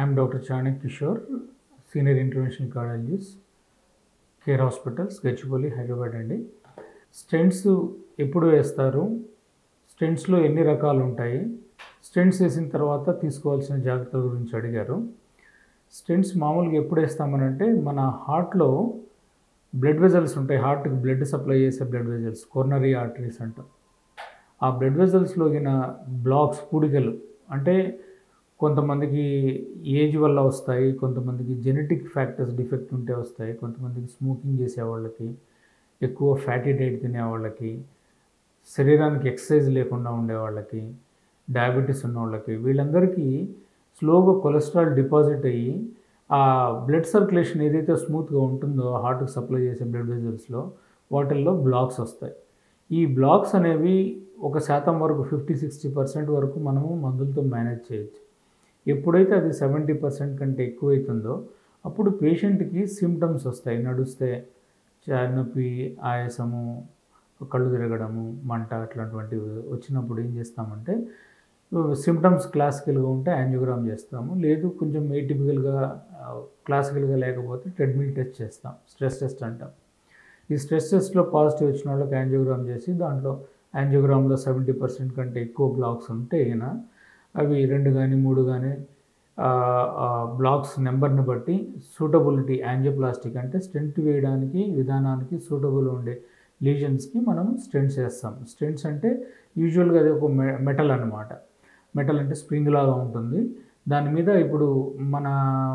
I'm Dr. Chanak Kishore, Senior Interventional Cardiologist, care hospitals Gachibowli Hyderabad అండి. Stents ఎప్పుడు వేస్తారు, స్టెంట్స్లో ఎన్ని రకాలు ఉంటాయి, స్టెంట్స్ వేసిన తర్వాత తీసుకోవాల్సిన జాగ్రత్తల గురించి అడిగారు. స్టెంట్స్ మామూలుగా ఎప్పుడు వేస్తామనంటే మన హార్ట్లో బ్లడ్ వెజల్స్ ఉంటాయి, హార్ట్కి బ్లడ్ సప్లై చేసే బ్లడ్ వెజల్స్, కొర్నరీ ఆర్టరీస్ అంటాం. ఆ బ్లడ్ వెజల్స్లో గిన బ్లాక్స్, పూడికలు అంటే కొంతమందికి ఏజ్ వల్ల వస్తాయి, కొంతమందికి జెనెటిక్ ఫ్యాక్టర్స్ డిఫెక్ట్ ఉంటే వస్తాయి, కొంతమందికి స్మోకింగ్ చేసేవాళ్ళకి, ఎక్కువ ఫ్యాటీ డైట్ తినేవాళ్ళకి, శరీరానికి ఎక్సర్సైజ్ లేకుండా ఉండేవాళ్ళకి, డయాబెటీస్ ఉన్నవాళ్ళకి, వీళ్ళందరికీ స్లోగా కొలెస్ట్రాల్ డిపాజిట్ అయ్యి ఆ బ్లడ్ సర్క్యులేషన్ ఏదైతే స్మూత్గా ఉంటుందో హార్ట్కి సప్లై చేసే బ్లడ్ వెజల్స్లో వాటిల్లో బ్లాక్స్ వస్తాయి. ఈ బ్లాక్స్ అనేవి 1% వరకు 50-60% వరకు మనము మందులతో మేనేజ్ చేయొచ్చు. ఎప్పుడైతే అది 70% కంటే ఎక్కువైతుందో అప్పుడు పేషెంట్కి సిమ్టమ్స్ వస్తాయి. నడుస్తే నొప్పి, ఆయాసము, కళ్ళు తిరగడము, మంట అట్లాంటివి వచ్చినప్పుడు ఏం చేస్తామంటే సిమ్టమ్స్ క్లాసికల్గా ఉంటే యాంజియోగ్రామ్ చేస్తాము, లేదు కొంచెం ఏటిపికల్గా క్లాసికల్గా లేకపోతే ట్రెడ్మిల్ టెస్ట్ చేస్తాం, స్ట్రెస్ టెస్ట్ అంటాం. ఈ స్ట్రెస్ టెస్ట్లో పాజిటివ్ వచ్చిన వాళ్ళకి యాంజియోగ్రామ్ చేసి దాంట్లో యాంజియోగ్రామ్లో 70% కంటే ఎక్కువ బ్లాక్స్ ఉంటే అయినా అవి 2 కానీ 3 కానీ బ్లాక్స్ నెంబర్ని బట్టి సూటబిలిటీ యాంజియోప్లాస్టిక్ అంటే స్టెంట్ వేయడానికి విధానానికి సూటబుల్ ఉండే లీజన్స్కి మనం స్టెంట్స్ వేస్తాం. స్టెంట్స్ అంటే యూజువల్గా అది ఒక మెటల్ అనమాట. మెటల్ అంటే స్ప్రింగ్ లాగా ఉంటుంది. దాని మీద ఇప్పుడు మన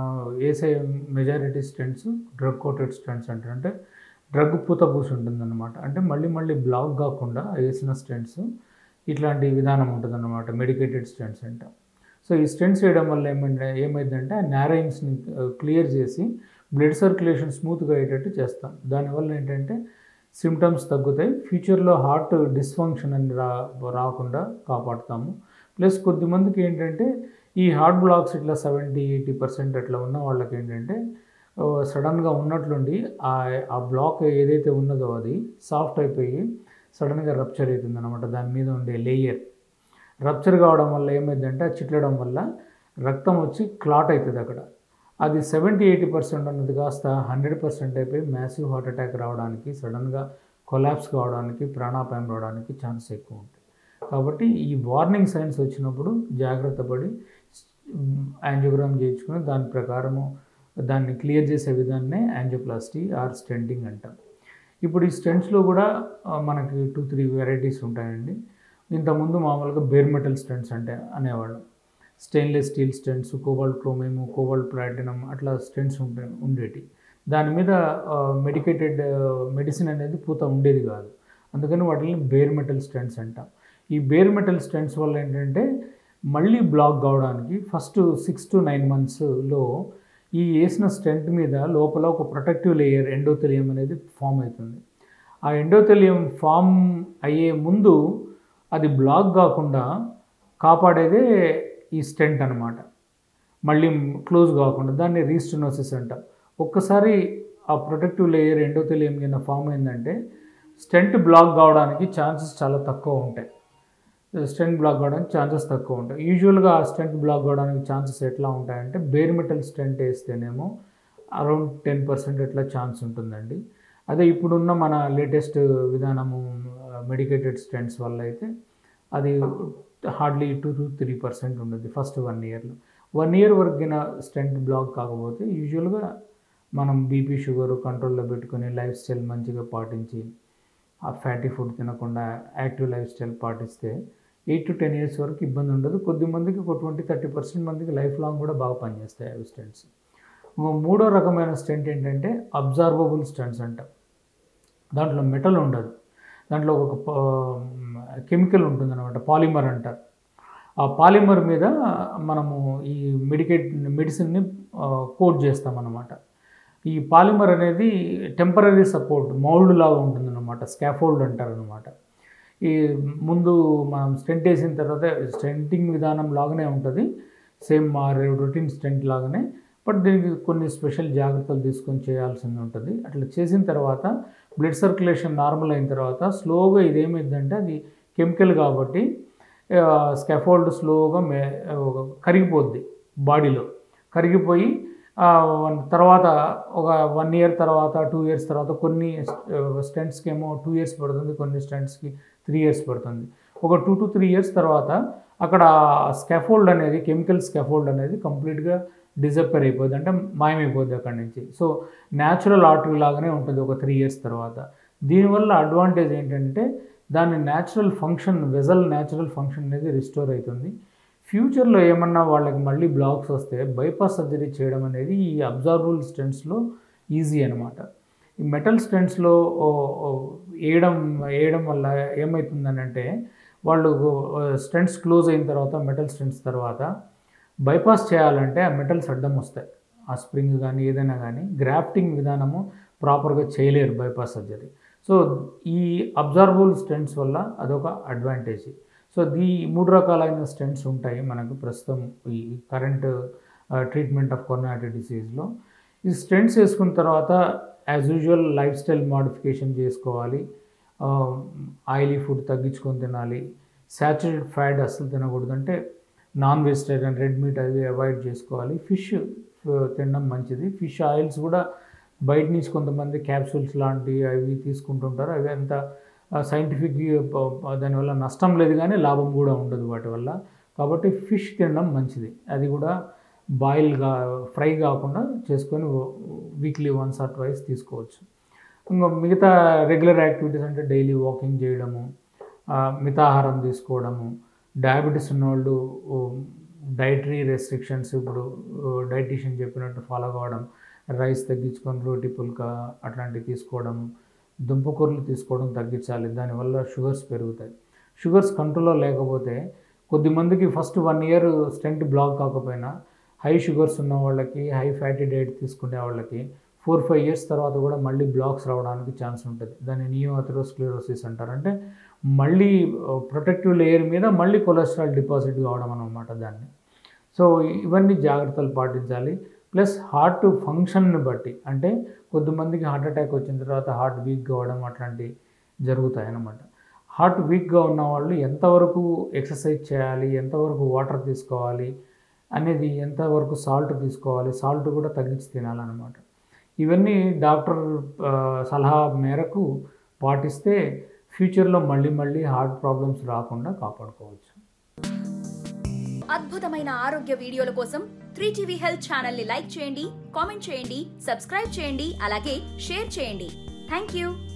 వేసే majority stents drug coated stents అంటారు. అంటే డ్రగ్ పూత పూసి ఉంటుందన్నమాట. అంటే మళ్ళీ బ్లాక్ కాకుండా వేసిన స్టెంట్స్ ఇట్లాంటి విధానం ఉంటుందన్నమాట, మెడికేటెడ్ స్టెంట్స్ అంటాం. సో ఈ స్టెంట్స్ వేయడం వల్ల ఏమైందంటే ఆ నారోయింగ్స్ని క్లియర్ చేసి బ్లడ్ సర్క్యులేషన్ స్మూత్గా అయ్యేటట్టు చేస్తాం. దానివల్ల ఏంటంటే సిమ్టమ్స్ తగ్గుతాయి, ఫ్యూచర్లో హార్ట్ డిస్ఫంక్షన్ అని రాకుండా కాపాడుతాము. ప్లస్ కొద్దిమందికి ఏంటంటే ఈ హార్ట్ బ్లాక్స్ ఇట్లా 70-80% అట్లా ఉన్న వాళ్ళకి ఏంటంటే సడన్గా ఉన్నట్లుండి ఆ బ్లాక్ ఏదైతే ఉన్నదో అది సాఫ్ట్ అయిపోయి సడన్గా రప్చర్ అవుతుంది అనమాట. దాని మీద ఉండే లేయర్ రప్చర్ కావడం వల్ల ఏమైందంటే ఆ చిట్లడం వల్ల రక్తం వచ్చి క్లాట్ అవుతుంది అక్కడ. అది 70-80% అన్నది కాస్త 100% అయిపోయి మ్యాసివ్ హార్ట్ అటాక్ రావడానికి, సడన్గా కొలాప్స్ కావడానికి, ప్రాణాపాయం రావడానికి ఛాన్స్ ఎక్కువ ఉంటాయి. కాబట్టి ఈ వార్నింగ్ సైన్స్ వచ్చినప్పుడు జాగ్రత్త పడి యాంజియోగ్రామ్ చేయించుకుని దాని ప్రకారము దాన్ని క్లియర్ చేసే విధాన్నే యాంజియోప్లాస్టీ ఆర్ స్టెంటింగ్ అంటాం. ఇప్పుడు ఈ స్టెంట్స్లో కూడా మనకి 2-3 వెరైటీస్ ఉంటాయండి. ఇంతకుముందు మామూలుగా బేర్ మెటల్ స్టెంట్స్ అనేవాళ్ళం. Stainless steel stents, cobalt chromium, cobalt platinum అట్లా స్టెంట్స్ ఉండేటి. దాని మీద మెడికేటెడ్ మెడిసిన్ అనేది పూత ఉండేది కాదు. అందుకని వాటిని బేర్ మెటల్ స్టెంట్స్ అంటాం. ఈ బేర్ మెటల్ స్టెంట్స్ వల్ల ఏంటంటే మళ్ళీ బ్లాక్ కావడానికి ఫస్ట్ 6-9 మంత్స్లో ఈ వేసిన స్టెంట్ మీద లోపల ఒక ప్రొటెక్టివ్ లేయర్ ఎండోథెలియం అనేది ఫామ్ అవుతుంది. ఆ ఎండోథెలియం ఫామ్ అయ్యే ముందు అది బ్లాక్ కాకుండా కాపాడేదే ఈ స్టెంట్ అనమాట. మళ్ళీ క్లోజ్ కాకుండా దాన్ని రీస్టెనోసిస్ అంటాం. ఒక్కసారి ఆ ప్రొటెక్టివ్ లేయర్ ఎండోథెలియం కింద ఫామ్ అయిందంటే స్టెంట్ బ్లాక్ కావడానికి ఛాన్సెస్ చాలా తక్కువ ఉంటాయి. యూజువల్గా ఆ స్టెంట్ బ్లాక్ కావడానికి ఛాన్సెస్ ఎట్లా ఉంటాయంటే బేర్ మెటల్ స్టెంట్ వేస్తేనేమో అరౌండ్ 10% ఎట్లా ఛాన్స్ ఉంటుందండి. అదే ఇప్పుడున్న మన లేటెస్ట్ విధానము మెడికేటెడ్ స్టెంట్స్ వల్ల అయితే అది హార్డ్లీ 2-3% ఉంటుంది ఫస్ట్ 1 ఇయర్లో. 1 ఇయర్ వరకున స్టెంట్ బ్లాక్ కాకపోతే యూజువల్గా మనం బీపీ షుగర్ కంట్రోల్లో పెట్టుకొని లైఫ్ స్టైల్ మంచిగా పాటించి ఆ ఫ్యాటీ ఫుడ్ తినకుండా యాక్టివ్ లైఫ్ స్టైల్ పాటిస్తే 8-10 ఇయర్స్ వరకు ఇబ్బంది ఉండదు. కొద్దిమందికి ఒక 20-30% మందికి లైఫ్ లాంగ్ కూడా బాగా పనిచేస్తాయి అవి స్టెంట్స్. మూడో రకమైన స్టెంట్ ఏంటంటే అబ్జార్బబుల్ స్టెంట్స్ అంటాం. దాంట్లో మెటల్ ఉండదు, దాంట్లో ఒక కెమికల్ ఉంటుందన్నమాట, పాలిమర్ అంటారు. ఆ పాలిమర్ మీద మనము ఈ మెడిసిన్ని కోట్ చేస్తామన్నమాట. ఈ పాలిమర్ అనేది టెంపరరీ సపోర్ట్ మౌల్డ్ లాగా ఉంటుందన్నమాట, స్కాఫోల్డ్ అంటారనమాట. ఈ ముందు మనం స్టెంట్ వేసిన తర్వాత స్టెంటింగ్ విధానం లాగానే ఉంటుంది, సేమ్ మా రొటీన్ స్టెంట్ లాగానే. బట్ దీనికి కొన్ని స్పెషల్ జాగ్రత్తలు తీసుకొని చేయాల్సింది ఉంటుంది. అట్లా చేసిన తర్వాత బ్లడ్ సర్క్యులేషన్ నార్మల్ అయిన తర్వాత స్లోగా ఇదేమైందంటే అది కెమికల్ కాబట్టి స్కాఫోల్డ్ స్లోగా కరిగిపోద్ది బాడీలో. కరిగిపోయి తర్వాత ఒక 1 ఇయర్ తర్వాత 2 ఇయర్స్ తర్వాత కొన్ని స్టెంట్స్కి ఏమో 2 ఇయర్స్ పడుతుంది, కొన్ని స్టెంట్స్కి 3 ఇయర్స్ పడుతుంది. ఒక 2 to 3 ఇయర్స్ తర్వాత అక్కడ స్కాఫోల్డ్ అనేది, కెమికల్ స్కాఫోల్డ్ అనేది కంప్లీట్గా డిజప్పేర్ అయిపోద్ది, అంటే మాయమైపోద్ది అక్కడి నుంచి. సో న్యాచురల్ ఆర్టరీ లాగానే ఉంటుంది ఒక 3 ఇయర్స్ తర్వాత. దీనివల్ల అడ్వాంటేజ్ ఏంటంటే దాని natural function, vessel natural function అనేది రిస్టోర్ అవుతుంది. ఫ్యూచర్లో ఏమన్నా వాళ్ళకి మళ్ళీ బ్లాక్స్ వస్తే బైపాస్ సర్జరీ చేయడం అనేది ఈ అబ్జార్బుల్ స్టెంట్స్లో ఈజీ అనమాట. ఈ మెటల్ స్టెంట్స్లో వేయడం వల్ల ఏమవుతుందనంటే వాళ్ళు స్టెంట్స్ క్లోజ్ అయిన తర్వాత, మెటల్ స్టెంట్స్ తర్వాత బైపాస్ చేయాలంటే ఆ మెటల్స్ అడ్డం వస్తాయి. ఆ స్ప్రింగ్ కానీ ఏదైనా కానీ గ్రాఫ్టింగ్ విధానము ప్రాపర్గా చేయలేరు బైపాస్ సర్జరీ. సో ఈ అబ్జార్బుల్ స్టెంట్స్ వల్ల అదొక అడ్వాంటేజ్. సో ఈ 3 రకాలైన స్టెంట్స్ ఉంటాయి మనకు ప్రస్తుతం ఈ కరెంట్ ట్రీట్మెంట్ ఆఫ్ కొరోనరీ డిసీజ్లో. ఈ స్టెంట్స్ వేసుకున్న తర్వాత as usual life style modification చేసుకోవాలి. ఆయిలీ ఫుడ్ తగ్గించుకొని తినాలి. సాచురేటెడ్ ఫ్యాట్ అస్సలు తినకూడదు, అంటే నాన్ వెజిటేరియన్, రెడ్ మీట్ అవి అవాయిడ్ చేసుకోవాలి. ఫిష్ తినడం మంచిది. ఫిష్ ఆయిల్స్ కూడా బయట నుంచి కొంతమంది క్యాప్సూల్స్ లాంటివి అవి తీసుకుంటుంటారు. అవి అంత సైంటిఫిక్, దానివల్ల నష్టం లేదు కానీ లాభం కూడా ఉండదు వాటి వల్ల. కాబట్టి ఫిష్ తినడం మంచిది. అది కూడా ఫ్రై కాకుండా చేసుకొని వీక్లీ వన్స్ ఆర్ ట్వైస్ తీసుకోవచ్చు. ఇంకా మిగతా రెగ్యులర్ యాక్టివిటీస్ అంటే డైలీ వాకింగ్ చేయడము, మితాహారం తీసుకోవడము, డయాబెటీస్ ఉన్నవాళ్ళు డైటరీ రెస్ట్రిక్షన్స్ ఇప్పుడు డైటీషియన్ చెప్పినట్టు ఫాలో కావడం, రైస్ తగ్గించుకొని రోటీ పుల్కా అట్లాంటివి తీసుకోవడము, దుంపకూరలు తీసుకోవడం తగ్గించాలి. దానివల్ల షుగర్స్ పెరుగుతాయి. షుగర్స్ కంట్రోల్లో లేకపోతే కొద్దిమందికి ఫస్ట్ 1 ఇయర్ స్టెంట్ బ్లాక్ కాకపోయినా హై షుగర్స్ ఉన్న వాళ్ళకి, హై ఫ్యాటీ డైట్ తీసుకునే వాళ్ళకి 4-5 ఇయర్స్ తర్వాత కూడా మళ్ళీ బ్లాక్స్ రావడానికి ఛాన్స్ ఉంటుంది. దాన్ని నియోఅథెరోస్క్లెరోసిస్ అంటారు. అంటే మళ్ళీ ప్రొటెక్టివ్ లేయర్ మీద మళ్ళీ కొలెస్ట్రాల్ డిపాజిట్ కావడం అన్నమాట దాన్ని. సో ఇవన్నీ జాగ్రత్తలు పాటించాలి. ప్లస్ హార్ట్ ఫంక్షన్ని బట్టి, అంటే కొద్దిమందికి హార్ట్ అటాక్ వచ్చిన తర్వాత హార్ట్ వీక్ కావడం అట్లాంటివి జరుగుతాయి అన్నమాట. హార్ట్ వీక్గా ఉన్న వాళ్ళు ఎంతవరకు ఎక్సర్సైజ్ చేయాలి, ఎంతవరకు వాటర్ తీసుకోవాలి అనేది, ఎంతవరకు సాల్ట్ తీసుకోవాలి, సాల్ట్ కూడా తగ్గించి తినాలన్నమాట. ఇవన్నీ డాక్టర్ సలహా మేరకు పాటిస్తే ఫ్యూచర్లో మళ్ళీ హార్ట్ ప్రాబ్లమ్స్ రాకుండా కాపాడుకోవచ్చు. అద్భుతమైన ఆరోగ్య వీడియోల కోసం 3TV హెల్త్ ఛానల్ ని లైక్ చేయండి, కామెంట్ చేయండి, సబ్స్క్రైబ్ చేయండి, అలాగే షేర్ చేయండి. థాంక్యూ.